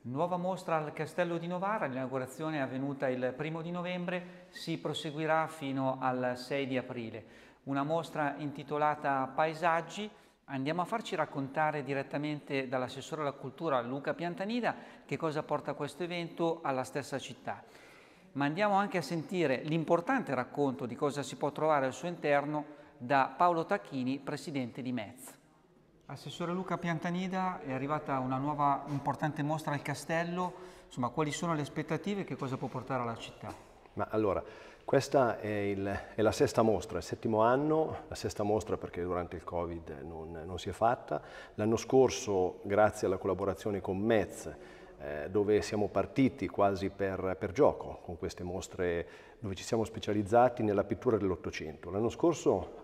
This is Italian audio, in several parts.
Nuova mostra al Castello di Novara, l'inaugurazione è avvenuta il 1° novembre, si proseguirà fino al 6 di aprile. Una mostra intitolata Paesaggi. Andiamo a farci raccontare direttamente dall'assessore alla cultura Luca Piantanida che cosa porta questo evento alla stessa città. Ma andiamo anche a sentire l'importante racconto di cosa si può trovare al suo interno da Paolo Tacchini, presidente di MEZ. Assessore Luca Piantanida, è arrivata una nuova importante mostra al Castello, insomma quali sono le aspettative e che cosa può portare alla città? Ma allora, questa è la sesta mostra, il 7° anno, la sesta mostra perché durante il Covid non si è fatta. L'anno scorso, grazie alla collaborazione con MEZ, dove siamo partiti quasi per gioco, con queste mostre dove ci siamo specializzati nella pittura dell'Ottocento. L'anno scorso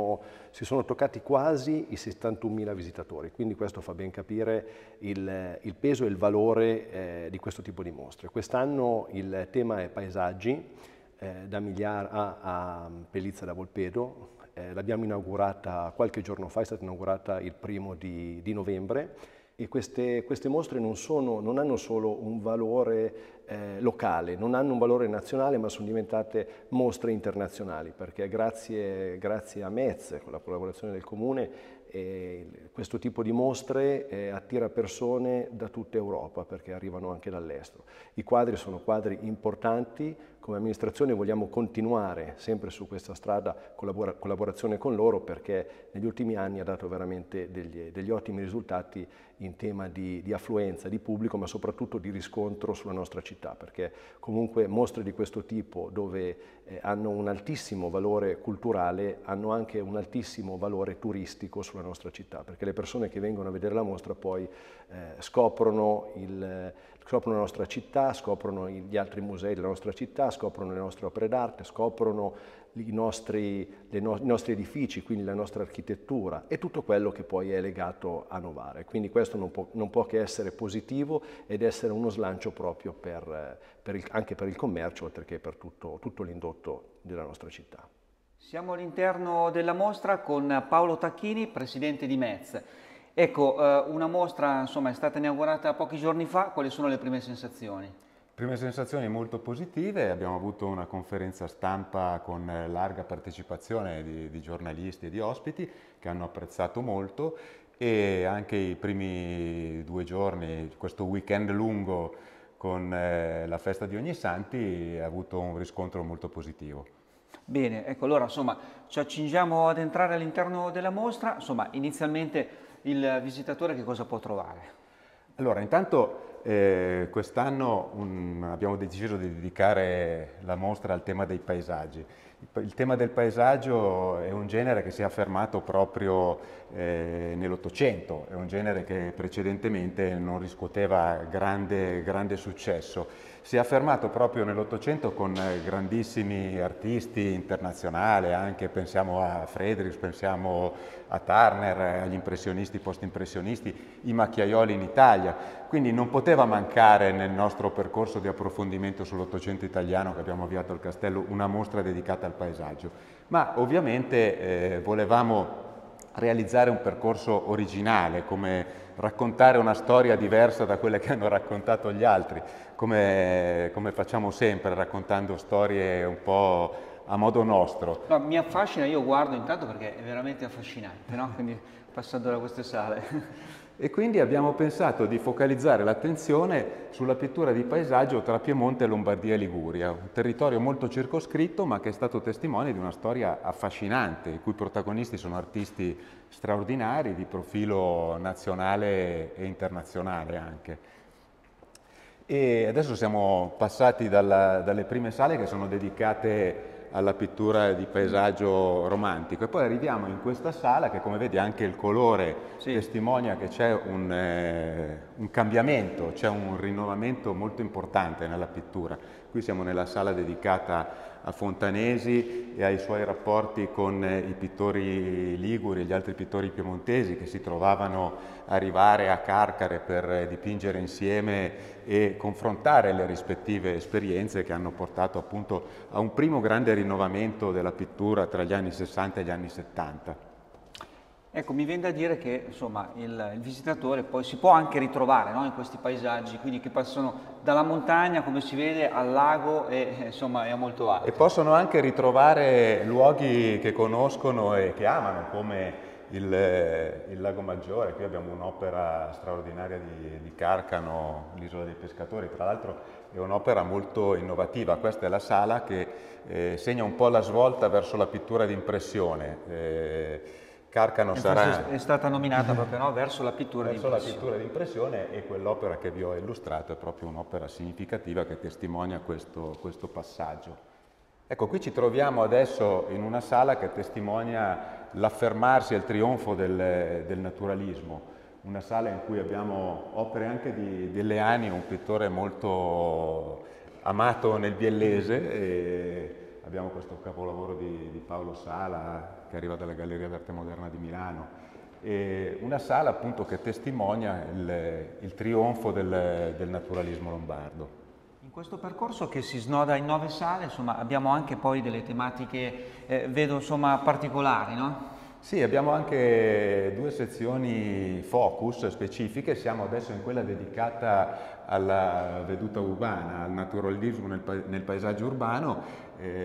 si sono toccati quasi i 71.000 visitatori, quindi questo fa ben capire il peso e il valore di questo tipo di mostre. Quest'anno il tema è paesaggi, da Migliara a Pellizza da Volpedo. L'abbiamo inaugurata qualche giorno fa, è stata inaugurata il 1° novembre. E queste mostre non hanno solo un valore locale, non hanno un valore nazionale, ma sono diventate mostre internazionali, perché grazie a MEZ, con la collaborazione del Comune, questo tipo di mostre attira persone da tutta Europa, perché arrivano anche dall'estero. I quadri sono quadri importanti, come amministrazione vogliamo continuare sempre su questa strada, collaborazione con loro, perché negli ultimi anni ha dato veramente degli ottimi risultati in tema di affluenza di pubblico, ma soprattutto di riscontro sulla nostra città, perché comunque mostre di questo tipo, dove hanno un altissimo valore culturale, hanno anche un altissimo valore turistico sulla nostra città, perché le persone che vengono a vedere la mostra poi scoprono la nostra città, scoprono gli altri musei della nostra città, scoprono le nostre opere d'arte, scoprono i nostri edifici, quindi la nostra architettura e tutto quello che poi è legato a Novara. Quindi questo non può che essere positivo ed essere uno slancio proprio anche per il commercio, oltre che per tutto l'indotto della nostra città. Siamo all'interno della mostra con Paolo Tacchini, presidente di MEZ. Ecco, una mostra insomma è stata inaugurata pochi giorni fa, quali sono le prime sensazioni? Prime sensazioni molto positive, abbiamo avuto una conferenza stampa con larga partecipazione di giornalisti e di ospiti che hanno apprezzato molto, e anche i primi 2 giorni, questo weekend lungo con la festa di Ognissanti, ha avuto un riscontro molto positivo. Bene, ecco, allora insomma ci accingiamo ad entrare all'interno della mostra, insomma inizialmente il visitatore che cosa può trovare? Allora, intanto quest'anno abbiamo deciso di dedicare la mostra al tema dei paesaggi. Il tema del paesaggio è un genere che si è affermato proprio nell'Ottocento, è un genere che precedentemente non riscuoteva grande successo. Si è affermato proprio nell'Ottocento con grandissimi artisti internazionali, anche pensiamo a Friedrich, pensiamo a Turner, agli impressionisti, post-impressionisti, i macchiaioli in Italia. Quindi non poteva mancare nel nostro percorso di approfondimento sull'Ottocento italiano che abbiamo avviato al Castello una mostra dedicata al paesaggio. Ma ovviamente volevamo realizzare un percorso originale, come raccontare una storia diversa da quelle che hanno raccontato gli altri, come facciamo sempre, raccontando storie un po' a modo nostro. No, mi affascina, io guardo intanto perché è veramente affascinante, no? Quindi passando da queste sale. E quindi abbiamo pensato di focalizzare l'attenzione sulla pittura di paesaggio tra Piemonte, Lombardia e Liguria, un territorio molto circoscritto ma che è stato testimone di una storia affascinante, i cui protagonisti sono artisti straordinari di profilo nazionale e internazionale anche. E adesso siamo passati dalle prime sale che sono dedicate alla pittura di paesaggio romantico, e poi arriviamo in questa sala che, come vedi, anche il colore testimonia che c'è un cambiamento, c'è un rinnovamento molto importante nella pittura. Qui siamo nella sala dedicata a Fontanesi e ai suoi rapporti con i pittori liguri e gli altri pittori piemontesi che si trovavano a arrivare a Carcare per dipingere insieme e confrontare le rispettive esperienze che hanno portato appunto a un primo grande rinnovamento della pittura tra gli anni 60 e gli anni 70. Ecco, mi viene da dire che insomma il visitatore poi si può anche ritrovare, no, in questi paesaggi, quindi che passano dalla montagna, come si vede, al lago e insomma è molto E alto. possono anche ritrovare luoghi che conoscono e che amano, come il Lago Maggiore. Qui abbiamo un'opera straordinaria di Carcano, l'Isola dei Pescatori. Tra l'altro è un'opera molto innovativa. Questa è la sala che segna un po' la svolta verso la pittura d'impressione. Carcano sarà... È stata nominata proprio, no, verso la pittura di Verso la impressione. pittura d'impressione, e quell'opera che vi ho illustrato è proprio un'opera significativa che testimonia questo passaggio. Ecco, qui ci troviamo adesso in una sala che testimonia l'affermarsi e il trionfo del naturalismo, una sala in cui abbiamo opere anche di Leani, un pittore molto amato nel biellese, e abbiamo questo capolavoro di Paolo Sala che arriva dalla Galleria d'Arte Moderna di Milano. E una sala appunto che testimonia il trionfo del naturalismo lombardo. In questo percorso che si snoda in 9 sale, insomma, abbiamo anche poi delle tematiche, vedo insomma, particolari, no? Sì, abbiamo anche 2 sezioni focus specifiche. Siamo adesso in quella dedicata alla veduta urbana, al naturalismo nel paesaggio urbano,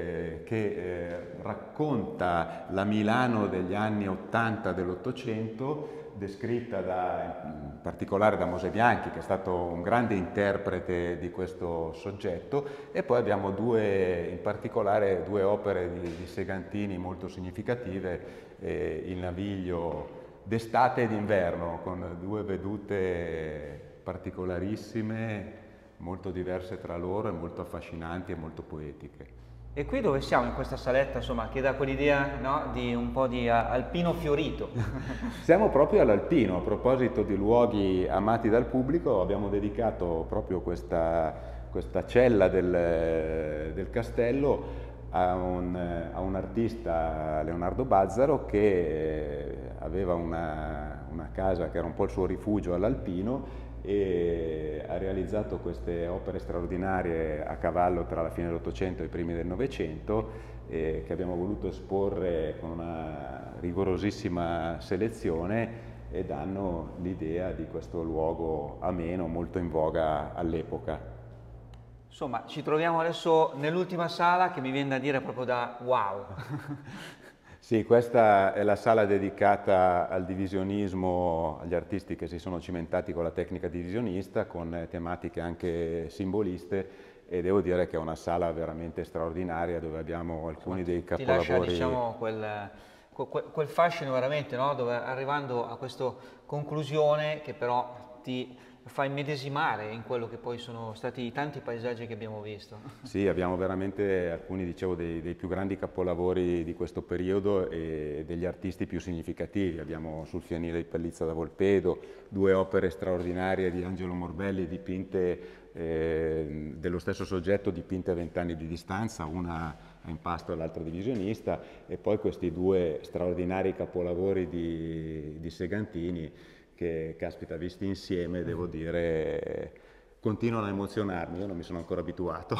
che racconta la Milano degli anni 80 dell'Ottocento, descritta in particolare da Mose Bianchi, che è stato un grande interprete di questo soggetto, e poi abbiamo in particolare due opere di Segantini molto significative, il Naviglio d'estate e d'inverno, con 2 vedute particolarissime, molto diverse tra loro e molto affascinanti e molto poetiche. E qui dove siamo, in questa saletta, insomma, che dà quell'idea, no, di un po' di alpino fiorito. Siamo proprio all'Alpino. A proposito di luoghi amati dal pubblico, abbiamo dedicato proprio questa cella del castello a un artista, Leonardo Bazzaro, che aveva una casa che era un po' il suo rifugio all'Alpino, e ha realizzato queste opere straordinarie a cavallo tra la fine dell'Ottocento e i primi del Novecento, che abbiamo voluto esporre con una rigorosissima selezione, e danno l'idea di questo luogo ameno, molto in voga all'epoca. Insomma, ci troviamo adesso nell'ultima sala che mi viene da dire proprio da wow. Sì, questa è la sala dedicata al divisionismo, agli artisti che si sono cimentati con la tecnica divisionista, con tematiche anche simboliste, e devo dire che è una sala veramente straordinaria, dove abbiamo alcuni dei capolavori. Ti lascia, diciamo, quel fascino veramente, no? Dove arrivando a questa conclusione che però ti fa immedesimare in quello che poi sono stati i tanti paesaggi che abbiamo visto. Sì, abbiamo veramente alcuni, dicevo, dei più grandi capolavori di questo periodo e degli artisti più significativi. Abbiamo Sul fienile di Pellizza da Volpedo, 2 opere straordinarie di Angelo Morbelli, dipinte dello stesso soggetto, dipinte a 20 anni di distanza, una a impasto e l'altra divisionista, e poi questi 2 straordinari capolavori di Segantini, che, caspita, visti insieme, devo dire, continuano a emozionarmi. Io non mi sono ancora abituato.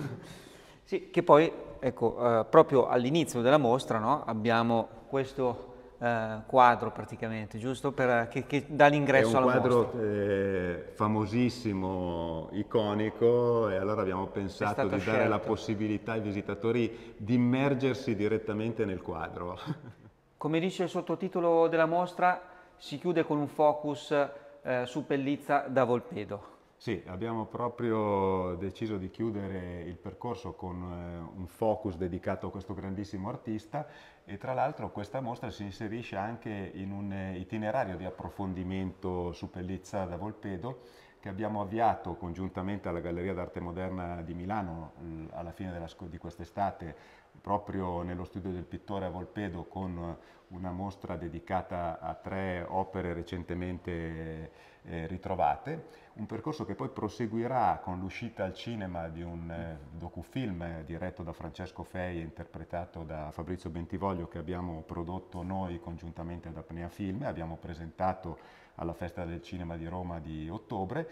Sì, che poi, ecco, proprio all'inizio della mostra, no, abbiamo questo quadro praticamente, giusto? Che dà l'ingresso alla mostra. È un quadro famosissimo, iconico, e allora abbiamo pensato di dare la possibilità ai visitatori di immergersi direttamente nel quadro. Come dice il sottotitolo della mostra, si chiude con un focus su Pellizza da Volpedo. Sì, abbiamo proprio deciso di chiudere il percorso con un focus dedicato a questo grandissimo artista, e tra l'altro questa mostra si inserisce anche in un itinerario di approfondimento su Pellizza da Volpedo, che abbiamo avviato congiuntamente alla Galleria d'Arte Moderna di Milano alla fine di quest'estate, proprio nello studio del pittore a Volpedo, con una mostra dedicata a 3 opere recentemente ritrovate. Un percorso che poi proseguirà con l'uscita al cinema di un docufilm diretto da Francesco Fei e interpretato da Fabrizio Bentivoglio, che abbiamo prodotto noi congiuntamente ad Apnea Film, abbiamo presentato alla Festa del Cinema di Roma di ottobre,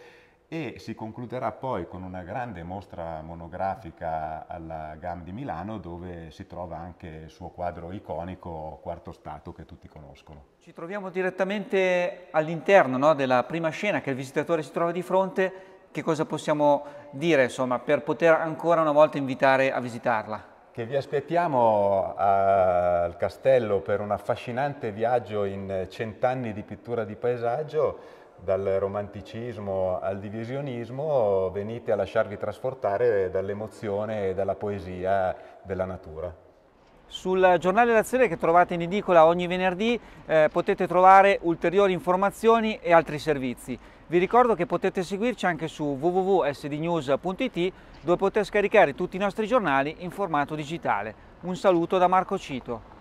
e si concluderà poi con una grande mostra monografica alla GAM di Milano, dove si trova anche il suo quadro iconico Quarto Stato, che tutti conoscono. Ci troviamo direttamente all'interno, no, della prima scena, che il visitatore si trova di fronte. Che cosa possiamo dire, insomma, per poter ancora una volta invitare a visitarla? Che vi aspettiamo al castello per un affascinante viaggio in 100 anni di pittura di paesaggio. Dal romanticismo al divisionismo, venite a lasciarvi trasportare dall'emozione e dalla poesia della natura. Sul giornale L'Azione, che trovate in edicola ogni venerdì, potete trovare ulteriori informazioni e altri servizi. Vi ricordo che potete seguirci anche su www.sdnews.it, dove potete scaricare tutti i nostri giornali in formato digitale. Un saluto da Marco Cito.